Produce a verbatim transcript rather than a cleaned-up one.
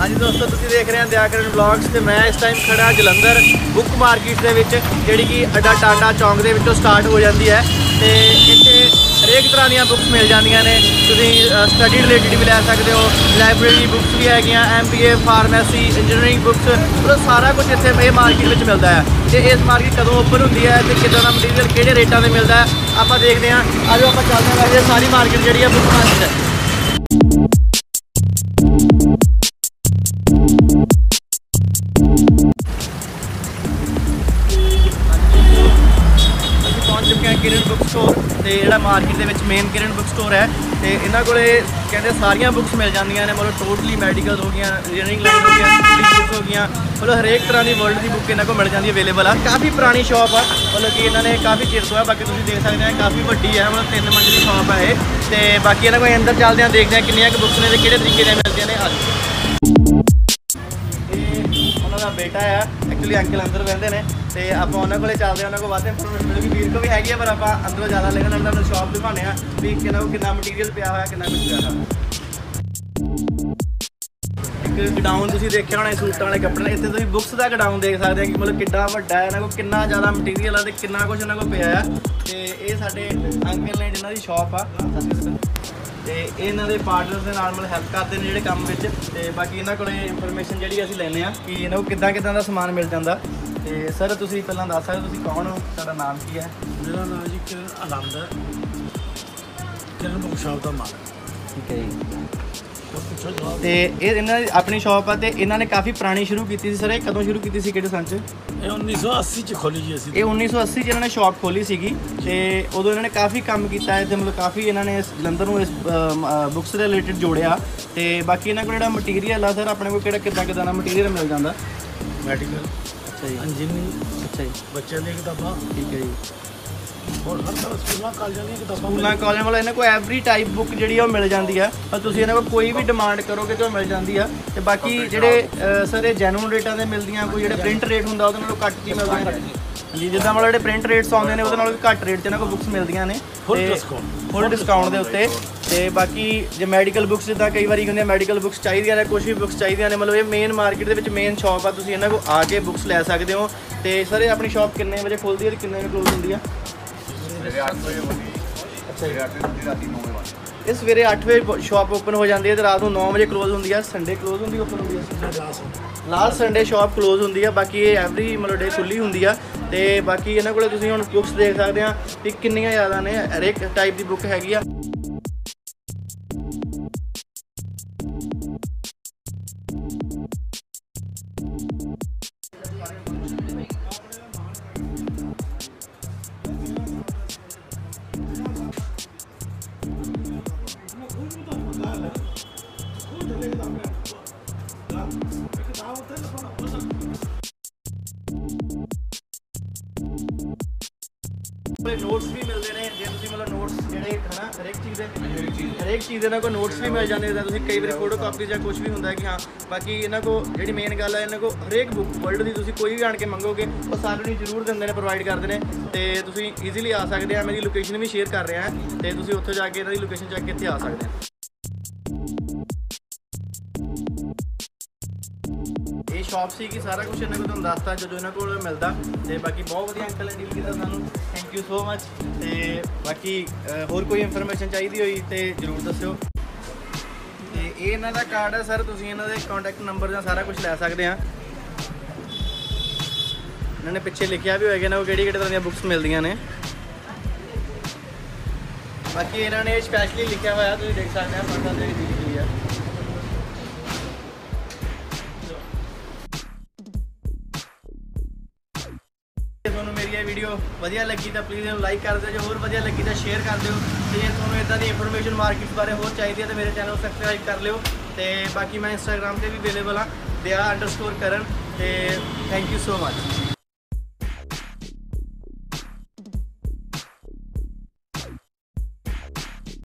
हाँ जी दोस्तों, तुसीं देख रहे हैं दयाकरण ब्लॉग्स ते मैं इस टाइम खड़ा जलंधर बुक मार्केट दे विच जिहड़ी कि अड्डा टांडा चौंक दे विचों स्टार्ट हो जाती है ते इत्थे हरेक तरह दी बुक्स मिल जांदियां ने। तुसीं स्टडी रिलेटेड भी लै सकदे हो, लाइब्रेरी बुक्स भी हैगियां, M B A pharmacy engineering books, मतलब सारा कुछ इत्थे इह मार्केट विच मिलदा है। ते इस मार्केट कदों ओपन हुंदी है ते किदां दा मटीरियल किहड़े रेटां ते मिलदा है आपां देखदे हां। आजो आपां चलदे हां, वैसे सारी मार्केट जिहड़ी है बुक मार्केट है। पहुंच चुके हैं किरण बुक स्टोर ते जिहड़ा मार्केट दे विच मेन किरण बुक स्टोर है ते इन्हां कोले कहते सारियां बुक्स मिल जांदियां ने, मतलब टोटली मैडिकल हो गया, इंजीनियरिंग लाइन हो गया, बुक्स हो गया, मतलब हरेक तरह की वर्ल्ड की बुक इन्हां को मिल जाती है अवेलेबल है। काफ़ी पुरानी शॉप है, मतलब कि इन्होंने काफ़ी चिर तो है, बाकी तुम देख सकते हैं काफ़ी वड्डी है, मतलब तीन मंजिली शॉप है ये। ते बाकी इन्हां को अंदर चलते हैं, देखते हैं कितनी बुक्स ने किहड़े तरीके दी मिलदियां ने। आज उन्होंने बेटा है एक्चुअली, अंकल अंदर बहते हैं तो आप उन्होंने को चलते हैं, उन्होंने वाद इन्फॉर्मेशन मिलेगी। वीर को भी हैगी है पर आप अंदरों ज़्यादा लेकिन अंदर शॉप दिखाने भी कि कितना मटीरियल पिया हुआ, कितना कुछ पिया हुआ। एक गडाउन तुसीं देखिया होना सूटां वाले कपड़े, इत्थे तुसीं बुक्स का गडाउन देख सकते हैं कि मतलब कितना वड्डा है, इन्हां कोल कितना ज़्यादा मटीरियल है तो कितना कुछ इन्हां कोल पिया है। तो ये साडे अंकल ने जिन्हां दी शॉप आ ते इन्हां दे पार्टनर्स दे नाल मतलब हेल्प करते हैं जिहड़े काम विच। ते बाकी इन्हां कोले इंफॉर्मेशन जिहड़ी असीं लैंदे आ कि इन्हां कोल किदां किदां दा समान मिल जांदा। ते सर तुसीं पहलां दस सकदे तुसीं कौन हो, तुहाडा नाम की है? मेरा नाम जी किरण आनंद है, किरण बुक शॉप का मालिक। ठीक है जी। ते ये इन्हां दी अपनी शॉप है, तो इन्हां ने काफ़ी पुरानी शुरू की थी। सर ये कदों शुरू की थी, किहड़े सन च? ये उन्नीस सौ अस्सी च खोली जी असीं। ये उन्नीस सौ अस्सी च इन्होंने शॉप खोली सीगी ते उदों इन्होंने काफ़ी काम किया है, मतलब काफ़ी इन्होंने जलंधर में इस बुक्स से रिलेटेड जोड़िया। तो बाकी इन्होंने को जो मटीरियल है सर अपने को किहड़ा किदां किदां दा मटीरियल मिल जाता? मैडिकल, अच्छा जी, इंजीनियरिंग, अच्छा जी, बच्चों दी किताबां, ठीक है जी, और हर तरह स्कूलों कॉलेजों दी किताबां, स्कूलों कॉलेज मतलब इन्होंने को एवरी टाइप बुक जी मिल जाती है। पर तुम इन्होंने को कोई भी डिमांड करोगे तो मिल जाती है। तो बाकी जोड़े सर ये जैनुअन रेटां ते मिलदियां, कोई जो प्रिंट रेट होंगे वो घट की मिलता है जी, जिदा मतलब जो प्रिंट रेट्स आते हैं वो घट रेट से इन्होंने बुक्स मिलदियां ने फुल डिस्काउंट फुल डिस्काउंट के उत्ते। तो बाकी जो मैडिकल बुक्स जिदा कई बार होंगे मैडिकल बुक्स चाहिए ने, कुछ भी बुक्स चाहिए ने, मतलब ये मेन मार्केट के मेन शॉप है, तुम इन्हों को आके बुक्स लै सकते हो। तो सर ये अपनी शॉप कितने बजे खुलती है, कितने बजे क्लोज होती है? अच्छा ये सवेरे अठ बजे शॉप ओपन हो जाती है तो रात को नौ बजे क्लोज होती है। संडे क्लोज होती ओपन होती है, लास्ट संडे शॉप क्लोज होती है। बाकी ये एवरी मतलब डे खुली होती है। तो बाकी इन्होंने को तुसीं हुण बुक्स देख सकते हैं कि कितनियां ज़्यादा ने, हर एक टाइप की बुक हैगी आ। नोट्स भी मिलते हैं जो तुम मतलब नोट्स जोड़े है ना, हरेक चीज़ हरेक चीज़ इन्हों को नोट्स भी मिल जाते हैं। कई बार फोटो कापी या कुछ भी होंगे कि हाँ। बाकी इन्हों को जी मेन गल है, इन्हों को हरेक बुक वर्ल्ड की तुम कोई भी आन के मंगोगे वो सारे जरूर देंगे, प्रोवाइड करते हैं। तो तुम ईजीली आ सकते हैं, मेरी लोकेशन भी शेयर कर रहे हैं, तो तुम उत्थे जाके इन्हों की लोकेशन चेक इतने आ सकते हैं। ये शॉप सी कि सारा कुछ इन्होंने तुम दसता जो जो इन्हों को मिलता। तो बाकी बहुत वधिया अंकल ने डील किया सानू, थैंक यू सो मच। तो बाकी होर कोई इंफॉर्मेशन चाहिए हुई तो जरूर दस्यो। तो ये इन्हों का कार्ड है सर, तुम इन्हों के कॉन्टैक्ट नंबर या सारा कुछ लै सकते हैं। इन्होंने पिछे लिखा भी होएगा ना कि किहड़ी तरह दी बुक्स मिलदियां ने। बाकी इन्होंने स्पैशली लिखा हुआ तुम देख सकते हैं पंद्रह दिन की लिखी है। ਤੁਹਾਨੂੰ ਮੇਰੀ ਇਹ ਵੀਡੀਓ ਵਧੀਆ ਲੱਗੀ ਤਾਂ ਪਲੀਜ਼ ਇਹਨੂੰ ਲਾਈਕ ਕਰ ਦਿਓ, ਜੇ ਹੋਰ ਵਧੀਆ ਲੱਗੀ ਤਾਂ ਸ਼ੇਅਰ ਕਰ ਦਿਓ। ਤੇ ਜੇ ਤੁਹਾਨੂੰ ਇਦਾਂ ਦੀ ਇਨਫੋਰਮੇਸ਼ਨ ਮਾਰਕੀਟ ਬਾਰੇ ਹੋਰ ਚਾਹੀਦੀ ਹੈ ਤਾਂ ਮੇਰੇ ਚੈਨਲ ਨੂੰ ਸਬਸਕ੍ਰਾਈਬ ਕਰ ਲਿਓ। ਤੇ ਬਾਕੀ ਮੈਂ ਇੰਸਟਾਗ੍ਰਾਮ ਤੇ ਵੀ ਅਵੇਲੇਬਲ ਹਾਂ, ਦਿਆ ਅੰਡਰਸਕੋਰ ਕਰਨ। ਤੇ ਥੈਂਕ ਯੂ ਸੋ ਮਚ।